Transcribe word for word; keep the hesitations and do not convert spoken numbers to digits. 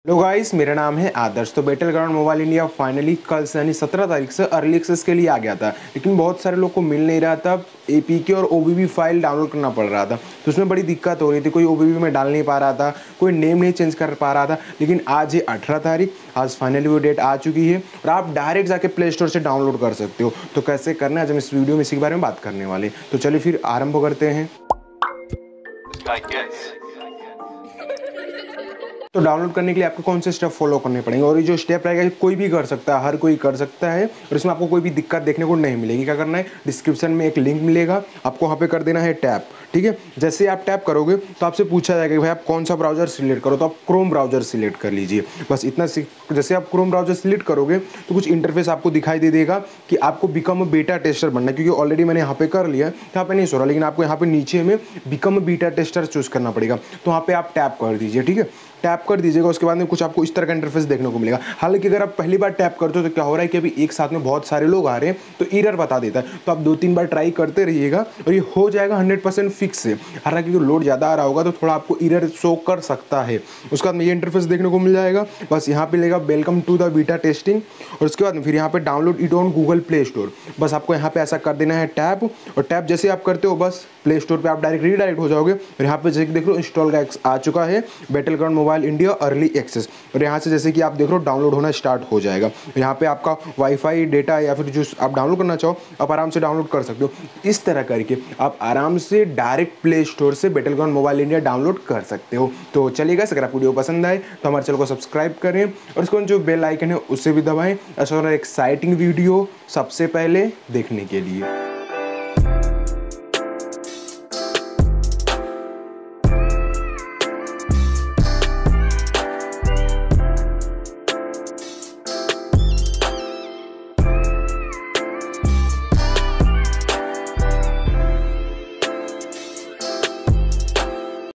Hello guys, मेरा नाम है आदर्श। तो battle ground mobile India finally कल से यानी सत्रह तारीख से अर्ली एक्सेस के लिए आ गया था, लेकिन बहुत सारे लोग को मिल नहीं रहा था। एपीके और ओबीबी फाइल डाउनलोड करना पड़ रहा था, तो उसमें बड़ी दिक्कत हो रही थी। कोई ओबीबी में डाल नहीं पा रहा था, कोई नेम नहीं चेंज कर पा रहा था। लेकिन आज है अठारह तारीख, आज फाइनली वो डेट आ चुकी है और आप डायरेक्ट जाके प्ले स्टोर से डाउनलोड कर सकते हो। तो कैसे करना है आज हम इस वीडियो में इसी के बारे में बात करने वाले। तो चलिए फिर आरंभ करते हैं। तो डाउनलोड करने के लिए आपको कौन से स्टेप फॉलो करने पड़ेंगे, और ये जो स्टेप रहेगा कोई भी कर सकता है, हर कोई कर सकता है और इसमें आपको कोई भी दिक्कत देखने को नहीं मिलेगी। क्या करना है, डिस्क्रिप्शन में एक लिंक मिलेगा, आपको वहाँ पे कर देना है टैप। ठीक है, जैसे आप टैप करोगे तो आपसे पूछा जाएगा कि भाई आप कौन सा ब्राउजर सिलेक्ट करो, तो आप क्रोम ब्राउजर सिलेक्ट कर लीजिए। बस इतना। जैसे आप क्रोम ब्राउजर सिलेक्ट करोगे तो कुछ इंटरफेस आपको दिखाई दे देगा कि आपको बिकम बीटा टेस्टर बनना है, क्योंकि ऑलरेडी मैंने यहाँ पे कर लिया है, यहाँ पे नहीं सो रहा, लेकिन आपको यहाँ पे नीचे में बिकम बीटा टेस्टर चूज करना पड़ेगा। तो वहाँ पे आप टैप कर दीजिए। ठीक है, टैप कर दीजिएगा, उसके बाद में कुछ आपको इस तरह का इंटरफेस देखने को मिलेगा। हालांकि अगर आप पहली बार टैप करते हो तो क्या हो रहा है कि अभी एक साथ में बहुत सारे लोग आ रहे हैं तो एरर बता देता है। तो आप दो तीन बार ट्राई करते रहिएगा और ये हो जाएगा हंड्रेड परसेंट फिक्स से। हालांकि जो लोड ज़्यादा आ रहा होगा तो थोड़ा आपको एरर शो कर सकता है। उसके बाद में ये इंटरफेस देखने को मिल जाएगा। बस यहाँ पे लेगा welcome to the beta testing, और उसके बाद में फिर यहाँ पे download it on Google Play Store. बस आपको यहाँ पे ऐसा कर देना है टैप, और टैप जैसे आप करते हो बस प्ले स्टोर पे आप डायरेक्ट रीडायरेक्ट हो जाओगे। और यहाँ पे जैसे देख लो इंस्टॉल का आ चुका है battle ground mobile India early access, और यहाँ से जैसे कि आप देख रहे हो डाउनलोड होना स्टार्ट हो जाएगा। यहाँ पे आपका वाईफाई डेटा या फिर जो आप डाउनलोड करना चाहो आप आराम से डाउनलोड कर सकते हो। इस तरह करके आप आराम से डायरेक्ट प्ले स्टोर से battle ground mobile India download कर सकते हो। तो चलिए गाइस, अगर आपको वीडियो पसंद आए तो हमारे चैनल को सब्सक्राइब करें और उसको जो बेल आइकन है उससे भी दबाएं, ऐसा एक्साइटिंग वीडियो सबसे पहले देखने के लिए।